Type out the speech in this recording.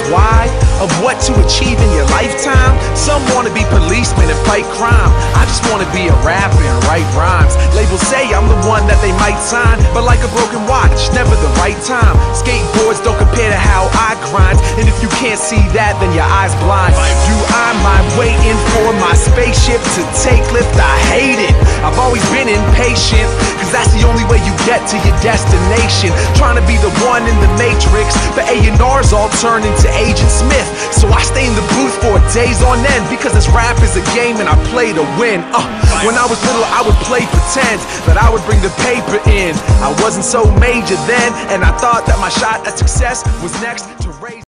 why of what to achieve in your lifetime. Some wanna be policemen and fight crime. I just wanna be a rapper and write rhymes. Labels say I'm the one that they might sign, but like a broken watch, never the right time. Skateboards don't compare to how I grind, and if you can't see that, then your eyes blind. Do I mind waiting for my spaceship to take lift? I hate it. I've always been impatient, cause that's the only way you get to your destination. Trying to be the one in the Matrix, but A&R's all turned into Agent Smith. So I stay in the booth for days on end, because this rap is a game and I play to win. When I was little I would play pretend that I would bring the paper in. I wasn't so major then, and I thought that my shot at success was next to raise